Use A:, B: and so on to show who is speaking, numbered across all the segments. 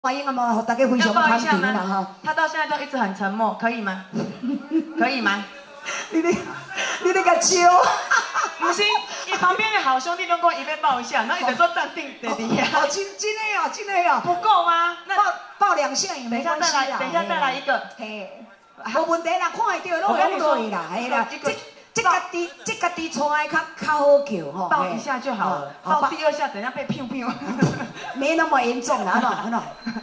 A: 欢迎啊嘛，大家非常欢迎啦哈。
B: 他到现在都一直很沉默，可以吗？可以吗？
A: 你那个笑，
B: 不是，你旁边的好兄弟都跟我一边抱一下，然后一直说站定的底下。
A: 哦，真的哦，真的哦，
B: 不够吗？那
A: 抱2下也没关系啦。
B: 等一下再来一个。
A: 嘿，无问题啦，看得到拢讲落去啦，嘿啦。这家己出来较好叫吼。
B: 抱一下就好了，抱第2下等下被砰砰。
A: 没那么严重啦，喏。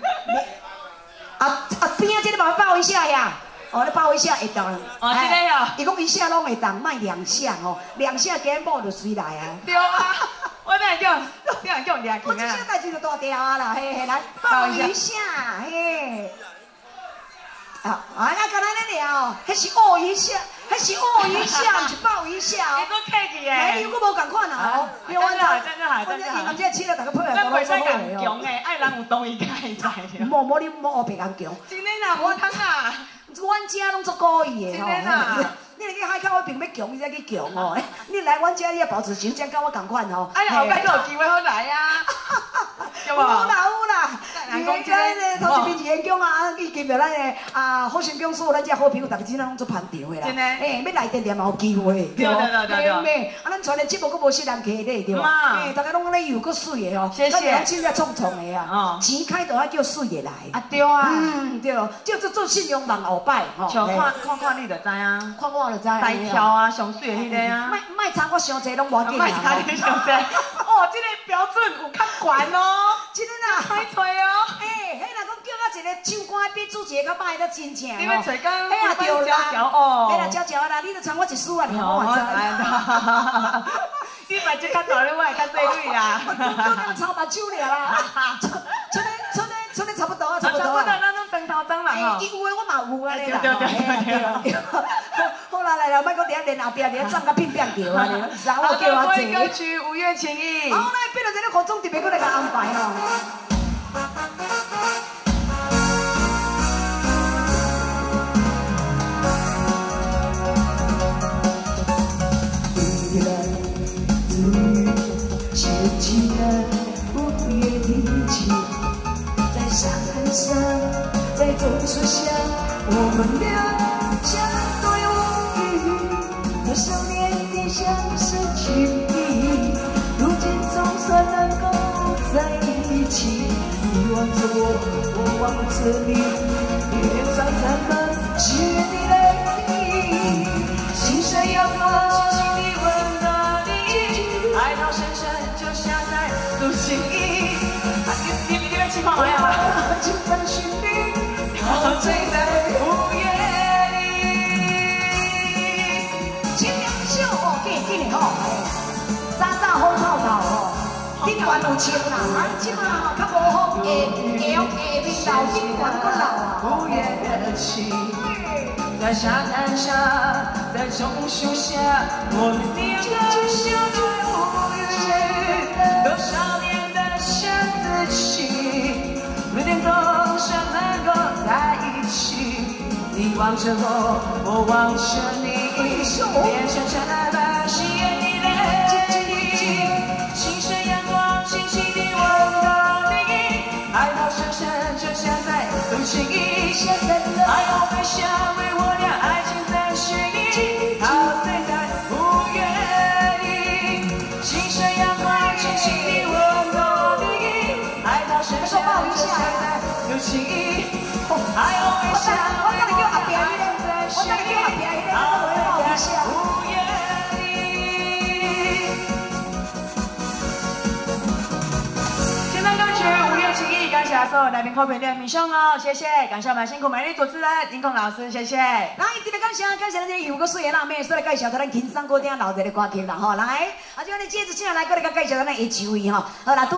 A: 边仔这个帮我抱一下呀。哦，你抱一下会当。
B: 哦，这个哦。
A: 伊讲1下拢会当，卖2下吼，2下加某就随来啊。
B: 对啊，我等下叫抓
A: 我这下代志就大条啊啦，嘿，来抱一下，嘿。啊，那刚才那了，还是握一下，还是握一下，不是抱一下哦。
B: 你都客气耶。
A: 哎，你如果无共款啊，哦，
B: 这样就好，这样就好。
A: 我这切了大家配合，
B: 咱袂使咁强诶，爱人有同意才会知。
A: 莫你莫别咁强。
B: 真诶啦，无通啊。
A: 阮家拢做故意的
B: 吼。真诶啦。
A: 你来去海口，我并要强，你才去强哦。你来阮家，你要保持形象，跟我共款吼。
B: 哎，后摆佫有机会好来啊。有
A: 啦。人讲这头一边演讲啊，以前着咱的好成功所，咱这好朋友，大家真拢做捧场的啦。
B: 真的。
A: 哎，要来电也嘛有机会，
B: 对。
A: 咱传的节目佫无失人客咧，对吧？哎，大家拢咧有佫水的哦。
B: 谢谢。
A: 咱拢凊彩创的啊。钱开就要叫水的来。
B: 啊对啊。
A: 对，就做信用望后摆吼。
B: 像看你就知啊。
A: 看我就知。
B: 大条啊，上水的迄个啊。
A: 卖差我伤济拢无紧
B: 啊。卖差你伤济。哦，这个标准有较悬哦。
A: 真的啦。
B: 歹找哦。
A: 哎，迄若讲叫我一个唱歌比主持个较歹，都真正哦。
B: 你要找讲，
A: 哎呀对啦，
B: 哦。
A: 哎啦，娇啦，你著唱我一首啊，你好我知。
B: 你目睭较大，你我会较细蕊啦。
A: 我讲操目睭尔啦。出来差不多啊，差不多。
B: 咱种长头长人吼。
A: 伊有诶，我嘛有啊咧啦。
B: 对。
A: 好啦，来啦，莫讲伫遐练后壁，伫遐站甲拼着啊，然后叫我坐。
B: 歌曲《五月情意》。
A: 好，那变到这个何总特别过来甲安排哦。在榕树下，我们俩相对无语，多少年的相识情谊，如今总算能够在一起。你望着我，我望着你，你脸上沾满喜悦的泪滴，心上阳光轻轻地温暖你，爱到深深就像在读心意。你们情况好呀？情在心里。陶醉在午夜里，青凉秀哦，紧吼，早好透透哦，顶悬有青啦，即马吼较无风，下面老顶悬搁老啊。午夜情，在沙滩上，在榕树下，我们两个相对无语，多少年的相思情，每天总是能够在一起。你望着我望着你，脸上沾满喜悦的泪滴，清晨阳光轻轻地温暖你，爱到深深就像在读心意，爱和悲伤为我俩爱情在寻觅，陶醉在午夜里，清晨阳光轻轻地温暖你，爱到深深就像在读心意，爱和悲伤为我俩爱情在寻觅，陶醉在午夜里。现在歌曲《五月情意》，感谢所有来宾口评的民众哦，谢谢，感谢我们辛苦美丽主持人林空老师，谢谢。来，特别感谢咱这有个水的辣妹，所以来介绍咱轻松歌听老者的歌曲啦吼，来，啊，就咱接着进来过来介绍咱的 H V 哈，好啦。